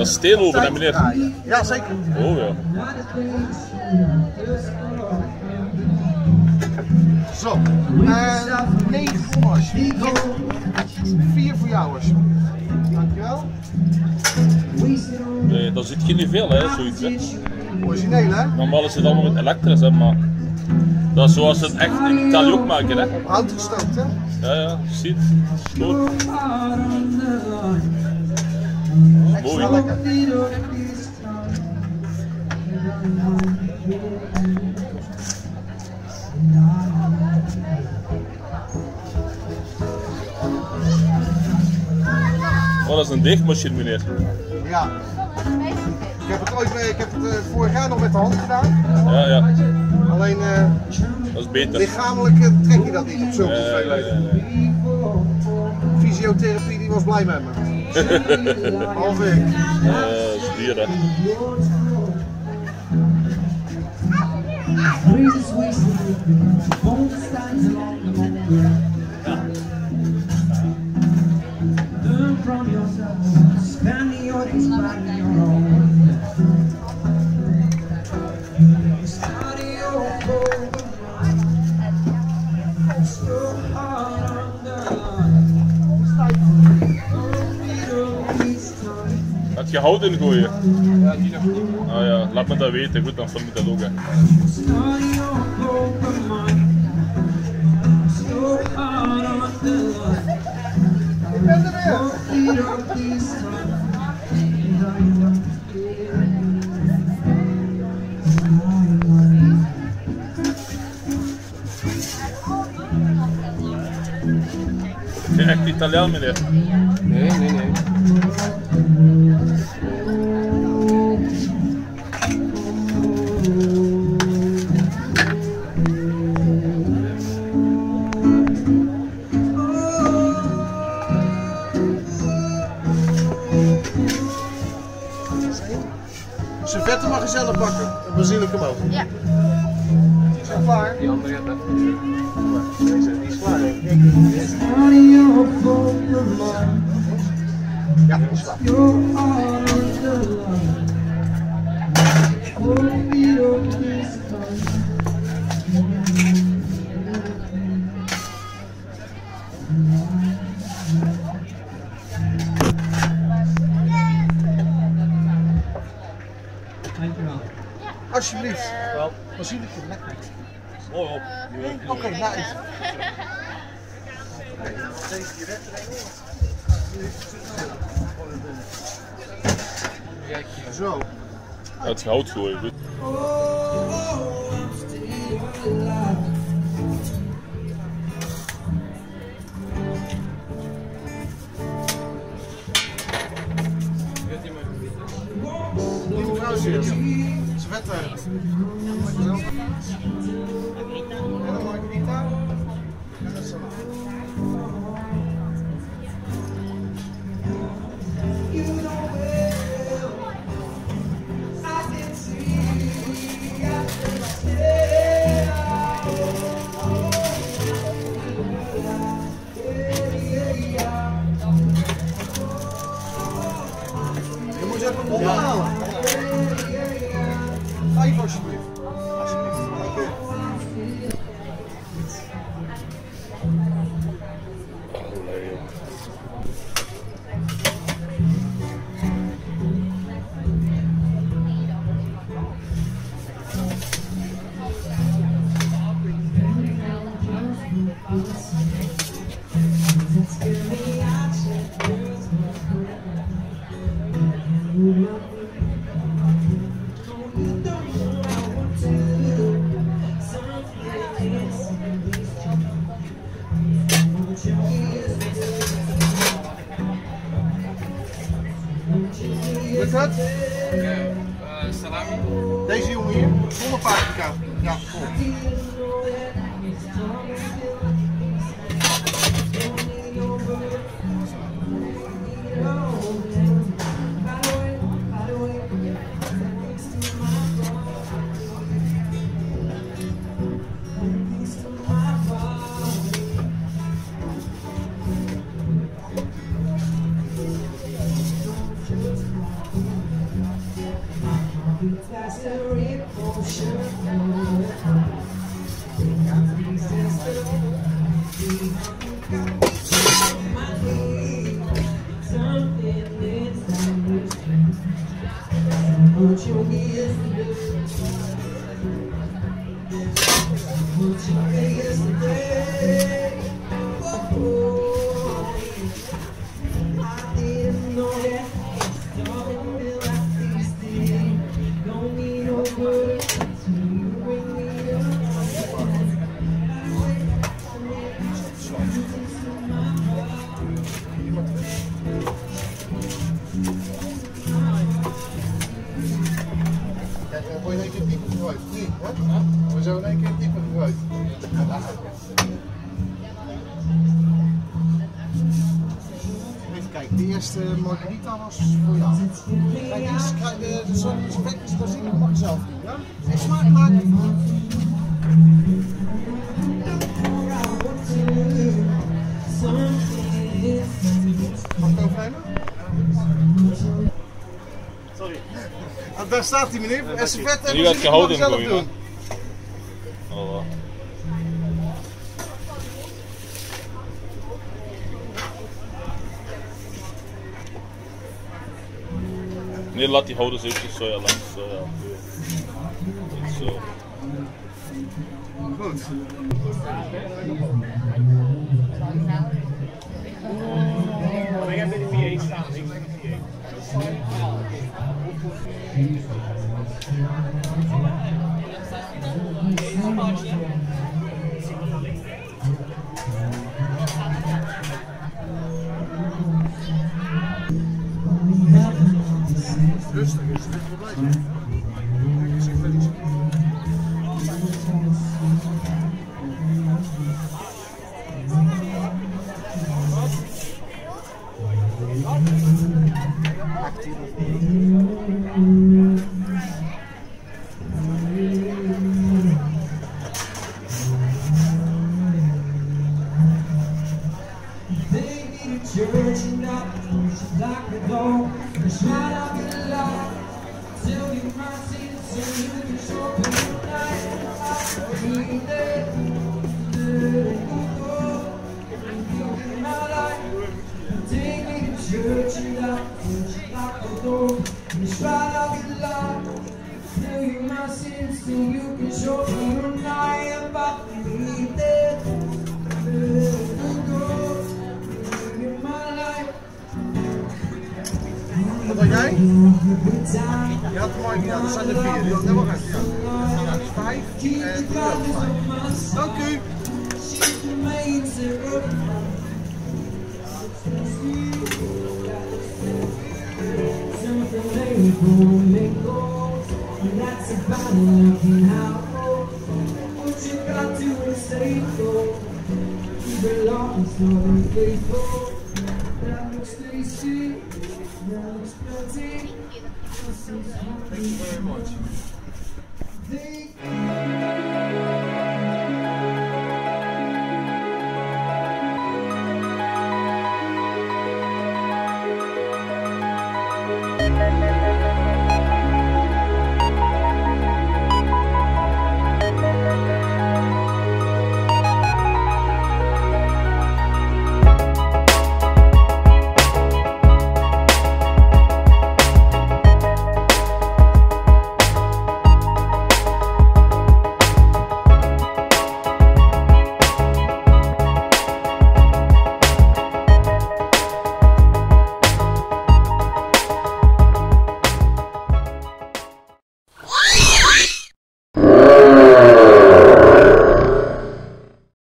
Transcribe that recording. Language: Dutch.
Dat is steenoven, hè meneer? Ja, zeker. Oh ja. Zo, 9 voor alsjeblieft. 4 voor jou alsjeblieft. Dankjewel. Nee, dat zit geen veel hè, zoiets hè. Origineel hè? Normaal is het allemaal met elektrisch hè, maar dat is zoals ze het echt in Italië ook maken hè. Hout gestookt hè? Ja, ziet. Goed. Extra lekker. Oh, dat is een deegmachine meneer. Ja. Ik heb het vorig jaar nog met de hand gedaan. Ja, ja. Alleen Dat is beter. lichamelijk trek je dat niet op zulke hoeveelheden. Fysiotherapie die was blij met me. Half week. Dat is duur hè. Had je hout in gooien? Ja, die nog niet. Ah ja, laat me dat weten, goed, dan film ik dat ook hè. Ik ben er weer! Ben je echt Italiaan meneer? Nee. Servetten mag je zelf bakken. En basilicum ook. Ja. Is dat klaar? Die andere hebben. Deze die is klaar. Ja, die is klaar. Alsjeblieft. Basilicum, lekker. Oh, oh. Oké, nou is. Deze direct erin. Zo. Het is hout gooien, goed. Nieuwe vrouwtjes. Servetten. En dan margarita. Je moet even ophalen. 5 alsjeblieft. Alsjeblieft. Wat is dat? Salami. Deze jongen hier, zonder paprika. Ja, vol. Word je in één keer dieper vooruit? Nee, wat? We zo in één keer dieper vooruit. Even kijken, de eerste margarita was voor jou. Kijk eens, zo'n spekjes basilicum mag je zelf doen, ja? En smaak maken. Mag ik overnemen? Sorry. Ah, daar staat hij meneer. En ze vet en die werd gehouden zelf gooien. doen. Oh, nee, laat die houden eventjes zo ja, langs. Zo. Goed. Ik heb bij de V8 staan, ik ben de V8. Rustig is, dit wel blij zijn. Ik zeg wel iets. Church and I like the door, the shine of your light. Tell you my sins so you can show me the night. Dream that you go, in my life. Take me to church and I like the door, the shine of your light. Tell you my sins so you can show me the night. About to leave that you go. Wat had jij? Je had mooi gedaan, dat zijn de 4. Die had helemaal recht. Ja, 5 en 5. Dank u. Thank you very much.